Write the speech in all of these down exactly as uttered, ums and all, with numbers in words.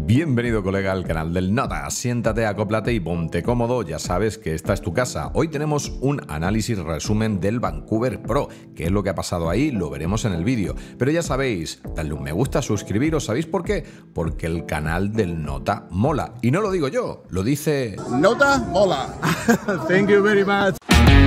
Bienvenido, colega, al canal del Nota. Siéntate, acóplate y ponte cómodo, ya sabes que esta es tu casa. Hoy tenemos un análisis resumen del Vancouver Pro. ¿Qué es lo que ha pasado ahí? Lo veremos en el vídeo. Pero ya sabéis, dadle un me gusta, suscribiros. ¿Sabéis por qué? Porque el canal del Nota mola. Y no lo digo yo, lo dice... Nota mola. Thank you very much.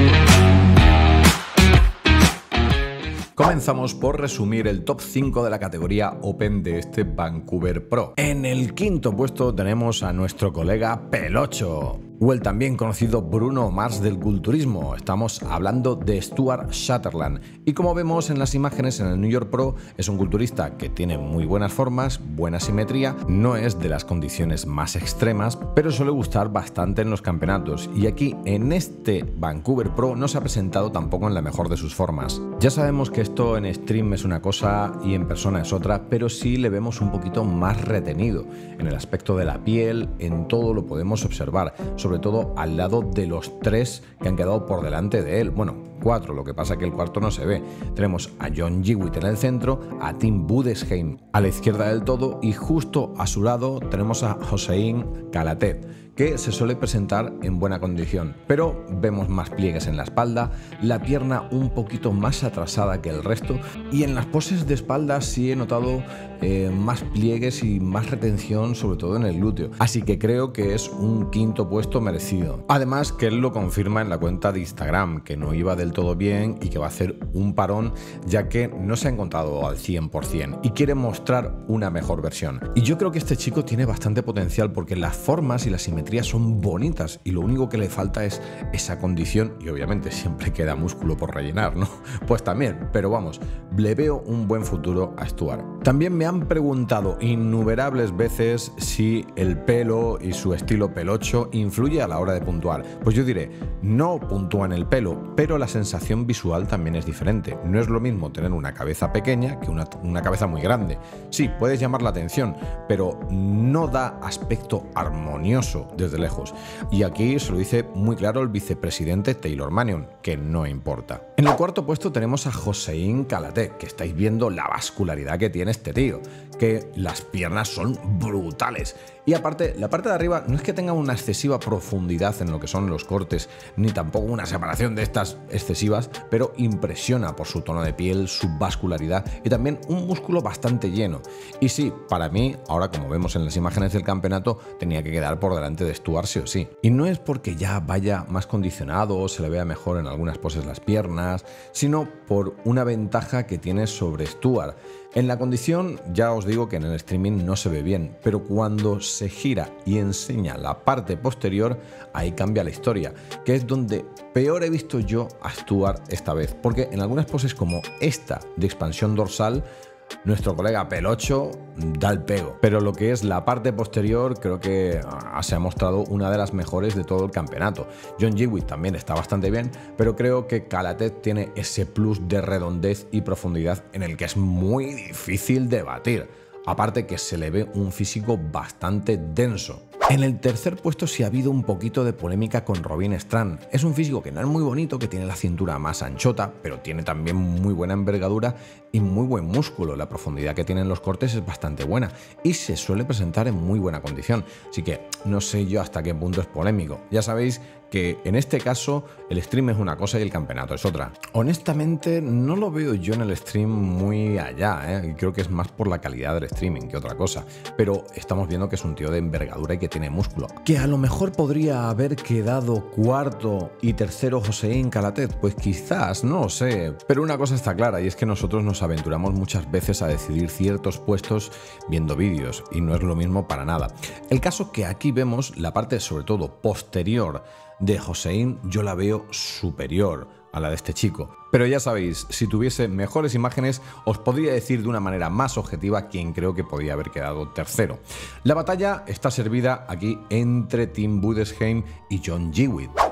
Comenzamos por resumir el top cinco de la categoría Open de este Vancouver Pro. En el quinto puesto tenemos a nuestro colega Pelocho, o el también conocido Bruno Mars del culturismo. Estamos hablando de Stuart Sutherland. Y como vemos en las imágenes en el New York Pro, es un culturista que tiene muy buenas formas, buena simetría, no es de las condiciones más extremas, pero suele gustar bastante en los campeonatos. Y aquí en este Vancouver Pro no se ha presentado tampoco en la mejor de sus formas. Ya sabemos que esto en stream es una cosa y en persona es otra, pero sí le vemos un poquito más retenido. En el aspecto de la piel, en todo lo podemos observar, sobre todo al lado de los tres que han quedado por delante de él. Bueno, cuatro, lo que pasa que el cuarto no se ve. Tenemos a John Jewitt en el centro, a Tim Budesheim a la izquierda del todo y justo a su lado tenemos a Hossein Kalatet, que se suele presentar en buena condición, pero vemos más pliegues en la espalda, la pierna un poquito más atrasada que el resto y en las poses de espalda sí he notado eh, más pliegues y más retención, sobre todo en el glúteo, así que creo que es un quinto puesto merecido. Además que él lo confirma en la cuenta de Instagram, que no iba del todo bien y que va a hacer un parón ya que no se ha encontrado al cien por cien y quiere mostrar una mejor versión. Y yo creo que este chico tiene bastante potencial porque las formas y la simetría son bonitas y lo único que le falta es esa condición y obviamente siempre queda músculo por rellenar, ¿no? Pues también, pero vamos, le veo un buen futuro a Stuart. También me han preguntado innumerables veces si el pelo y su estilo pelocho influye a la hora de puntuar. Pues yo diré, no puntúa en el pelo, pero la sensación visual también es diferente. No es lo mismo tener una cabeza pequeña que una, una cabeza muy grande. Sí, puedes llamar la atención, pero no da aspecto armonioso desde lejos. Y aquí se lo dice muy claro el vicepresidente Taylor Manion, que no importa. En el cuarto puesto tenemos a Hossein Kalatet, que estáis viendo la vascularidad que tiene este tío, que las piernas son brutales. Y aparte, la parte de arriba no es que tenga una excesiva profundidad en lo que son los cortes, ni tampoco una separación de estas excesivas, pero impresiona por su tono de piel, su vascularidad y también un músculo bastante lleno. Y sí, para mí, ahora como vemos en las imágenes del campeonato, tenía que quedar por delante de Stuart sí o sí. Y no es porque ya vaya más condicionado o se le vea mejor en algunas poses las piernas, sino por una ventaja que tiene sobre Stuart. En la condición ya os digo que en el streaming no se ve bien, pero cuando se gira y enseña la parte posterior, ahí cambia la historia, que es donde peor he visto yo a Stuart esta vez, porque en algunas poses como esta de expansión dorsal, nuestro colega Pelocho da el pego, pero lo que es la parte posterior creo que ah, se ha mostrado una de las mejores de todo el campeonato. John Jewitt también está bastante bien, pero creo que Kalatet tiene ese plus de redondez y profundidad en el que es muy difícil de batir. Aparte que se le ve un físico bastante denso. En el tercer puesto sí ha habido un poquito de polémica con Robin Strand. Es un físico que no es muy bonito, que tiene la cintura más anchota, pero tiene también muy buena envergadura y muy buen músculo. La profundidad que tiene en los cortes es bastante buena y se suele presentar en muy buena condición. Así que no sé yo hasta qué punto es polémico. Ya sabéis que en este caso el stream es una cosa y el campeonato es otra. Honestamente no lo veo yo en el stream muy allá, ¿eh? Y creo que es más por la calidad del streaming que otra cosa, pero estamos viendo que es un tío de envergadura y que tiene músculo. Que a lo mejor podría haber quedado cuarto y tercero Hossein Kalatet, pues quizás, no lo sé, pero una cosa está clara y es que nosotros nos aventuramos muchas veces a decidir ciertos puestos viendo vídeos y no es lo mismo para nada. El caso que aquí vemos la parte sobre todo posterior de Hossein, yo la veo superior a la de este chico. Pero ya sabéis, si tuviese mejores imágenes os podría decir de una manera más objetiva quién creo que podía haber quedado tercero. La batalla está servida aquí entre Tim Budesheim y John Jewitt.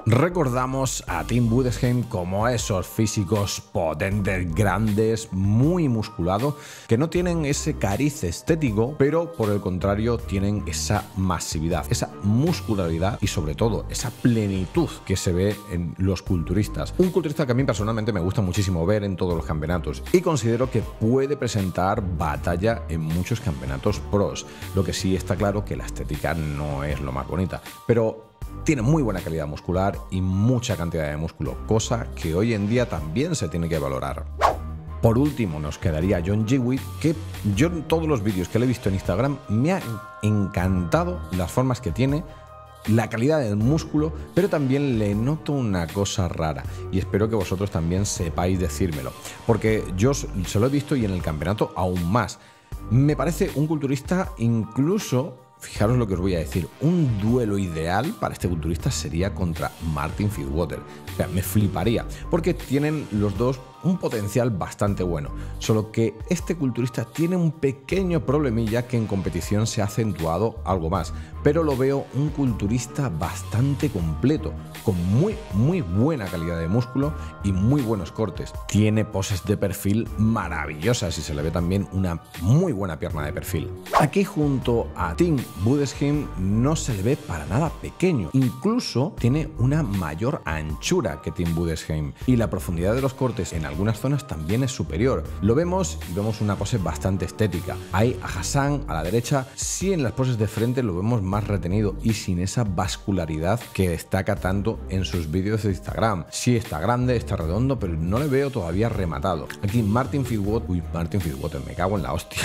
Recordamos a Tim Budesheim como esos físicos potentes, grandes, muy musculados, que no tienen ese cariz estético, pero por el contrario tienen esa masividad, esa muscularidad y sobre todo esa plenitud que se ve en los culturistas. Un culturista que a mí personalmente me gusta muchísimo ver en todos los campeonatos y considero que puede presentar batalla en muchos campeonatos pros. Lo que sí está claro que la estética no es lo más bonita, pero tiene muy buena calidad muscular y mucha cantidad de músculo, cosa que hoy en día también se tiene que valorar. Por último nos quedaría John Jewett, que yo en todos los vídeos que le he visto en Instagram me ha encantado las formas que tiene, la calidad del músculo, pero también le noto una cosa rara y espero que vosotros también sepáis decírmelo, porque yo se lo he visto y en el campeonato aún más. Me parece un culturista incluso... Fijaros lo que os voy a decir, un duelo ideal para este culturista sería contra Martin Fitzwater. O sea, me fliparía, porque tienen los dos un potencial bastante bueno, solo que este culturista tiene un pequeño problemilla que en competición se ha acentuado algo más, pero lo veo un culturista bastante completo, con muy muy buena calidad de músculo y muy buenos cortes. Tiene poses de perfil maravillosas y se le ve también una muy buena pierna de perfil. Aquí junto a Tim Budesheim no se le ve para nada pequeño, incluso tiene una mayor anchura que Tim Budesheim y la profundidad de los cortes en algunas zonas también es superior. Lo vemos y vemos una pose bastante estética. Ahí a Hassan a la derecha, sí, en las poses de frente lo vemos más retenido y sin esa vascularidad que destaca tanto en sus vídeos de Instagram. Sí, está grande, está redondo, pero no le veo todavía rematado. Aquí Martin Fitzwater, uy, Martin Fitzwater, me cago en la hostia.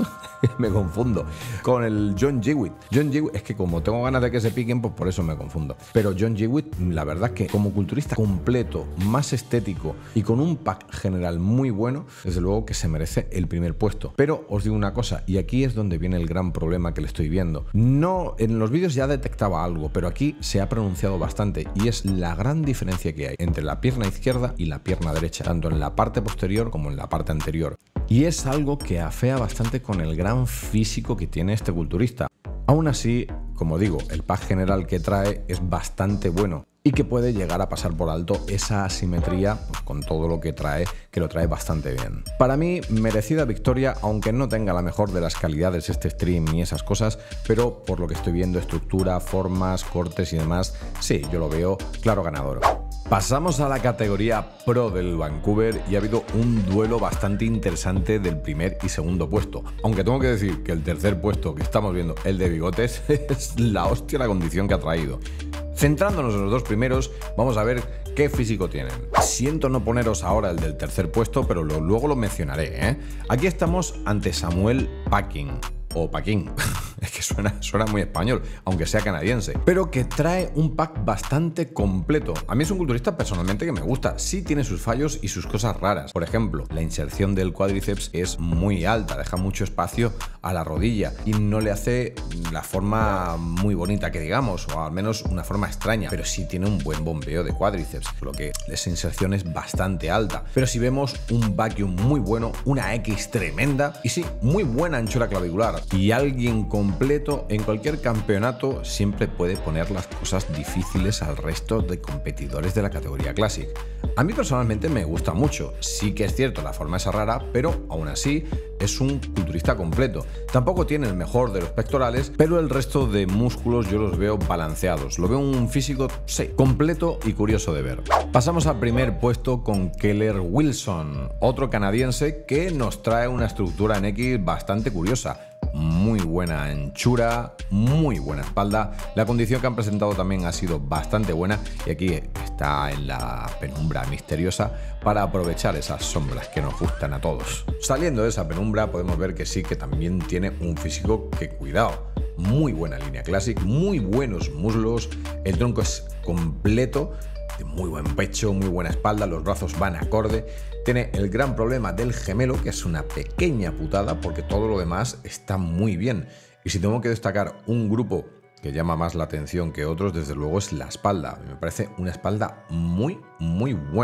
Me confundo con el John Jewett. John Jewett, es que como tengo ganas de que se piquen, pues por eso me confundo. Pero John Jewett, la verdad que como culturista completo, más estético y con un pack general muy bueno, desde luego que se merece el primer puesto. Pero os digo una cosa, y aquí es donde viene el gran problema que le estoy viendo. No, en los vídeos ya detectaba algo, pero aquí se ha pronunciado bastante y es la gran diferencia que hay entre la pierna izquierda y la pierna derecha, tanto en la parte posterior como en la parte anterior. Y es algo que afea bastante con el gran físico que tiene este culturista. Aún así, como digo, el pack general que trae es bastante bueno y que puede llegar a pasar por alto esa asimetría, pues, con todo lo que trae, que lo trae bastante bien. Para mí, merecida victoria, aunque no tenga la mejor de las calidades este stream ni esas cosas, pero por lo que estoy viendo, estructura, formas, cortes y demás, sí, yo lo veo claro ganador. Pasamos a la categoría Pro del Vancouver y ha habido un duelo bastante interesante del primer y segundo puesto. Aunque tengo que decir que el tercer puesto que estamos viendo, el de Bigotes, es la hostia la condición que ha traído. Centrándonos en los dos primeros, vamos a ver qué físico tienen. Siento no poneros ahora el del tercer puesto, pero lo, luego lo mencionaré, ¿eh? Aquí estamos ante Samuel Packing. O Paquín, es que suena, suena muy español, aunque sea canadiense, pero que trae un pack bastante completo. A mí es un culturista personalmente que me gusta, sí tiene sus fallos y sus cosas raras. Por ejemplo, la inserción del cuádriceps es muy alta, deja mucho espacio a la rodilla y no le hace la forma muy bonita que digamos, o al menos una forma extraña, pero sí tiene un buen bombeo de cuádriceps, por lo que esa inserción es bastante alta. Pero si vemos un vacuum muy bueno, una X tremenda y sí, muy buena anchura clavicular. Y alguien completo en cualquier campeonato siempre puede poner las cosas difíciles al resto de competidores de la categoría Classic. A mí personalmente me gusta mucho, sí que es cierto la forma es rara, pero aún así es un culturista completo. Tampoco tiene el mejor de los pectorales, pero el resto de músculos yo los veo balanceados. Lo veo un físico, sí, completo y curioso de ver. Pasamos al primer puesto con Keller Wilson, otro canadiense que nos trae una estructura en X bastante curiosa. Muy buena anchura, muy buena espalda. La condición que han presentado también ha sido bastante buena y aquí está en la penumbra misteriosa para aprovechar esas sombras que nos gustan a todos. Saliendo de esa penumbra podemos ver que sí que también tiene un físico que, cuidado, muy buena línea Classic, muy buenos muslos, el tronco es completo, de muy buen pecho, muy buena espalda, los brazos van acorde. Tiene el gran problema del gemelo, que es una pequeña putada porque todo lo demás está muy bien. Y si tengo que destacar un grupo que llama más la atención que otros, desde luego es la espalda. Me parece una espalda muy, muy buena.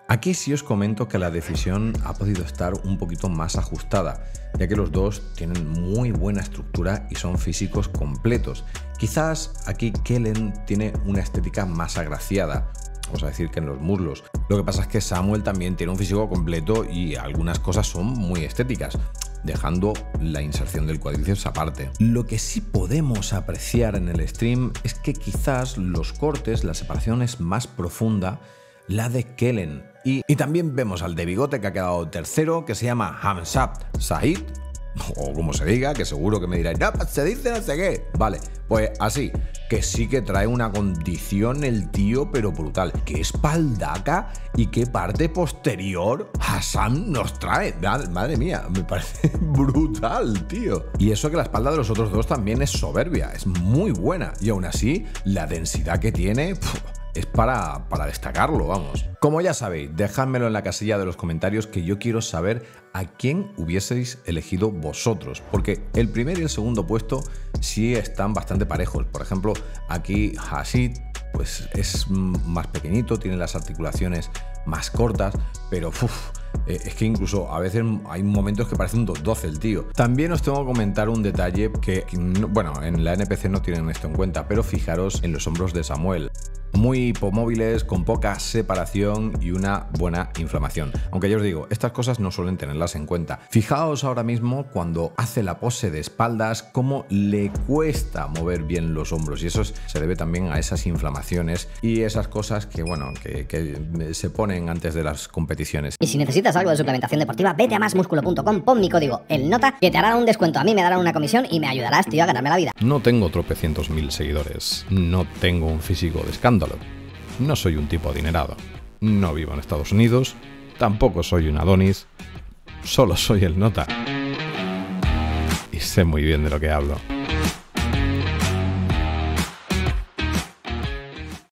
Aquí sí os comento que la decisión ha podido estar un poquito más ajustada, ya que los dos tienen muy buena estructura y son físicos completos. Quizás aquí Kellen tiene una estética más agraciada, vamos a decir que en los muslos. Lo que pasa es que Samuel también tiene un físico completo y algunas cosas son muy estéticas, dejando la inserción del cuádriceps aparte. Lo que sí podemos apreciar en el stream es que quizás los cortes, la separación es más profunda, la de Kellen. Y, y también vemos al de bigote que ha quedado tercero, que se llama Hamzat Said, o como se diga, que seguro que me diráis, no, se dice no sé qué. Vale, pues así, que sí que trae una condición el tío, pero brutal. Qué espaldaca y qué parte posterior Hassan nos trae. Madre, madre mía, me parece brutal, tío. Y eso que la espalda de los otros dos también es soberbia, es muy buena. Y aún así, la densidad que tiene... Puf, es para, para destacarlo, vamos. Como ya sabéis, dejádmelo en la casilla de los comentarios, que yo quiero saber a quién hubieseis elegido vosotros, porque el primer y el segundo puesto sí están bastante parejos. Por ejemplo, aquí Hasid pues es más pequeñito, tiene las articulaciones más cortas, pero uf, es que incluso a veces hay momentos que parece un dos doce el tío. También os tengo que comentar un detalle que, bueno, en la N P C no tienen esto en cuenta, pero fijaros en los hombros de Samuel. Muy hipomóviles, con poca separación y una buena inflamación. Aunque ya os digo, estas cosas no suelen tenerlas en cuenta. Fijaos ahora mismo cuando hace la pose de espaldas, cómo le cuesta mover bien los hombros, y eso se debe también a esas inflamaciones y esas cosas que, bueno, que, que se ponen antes de las competiciones. Y si necesitas algo de suplementación deportiva, vete a más músculo punto com, pon mi código el nota, que te harán un descuento. A mí me darán una comisión y me ayudarás, tío, a ganarme la vida. No tengo tropecientos mil seguidores, no tengo un físico de escándalo, no soy un tipo adinerado, no vivo en Estados Unidos, tampoco soy un Adonis, solo soy el nota. Y sé muy bien de lo que hablo.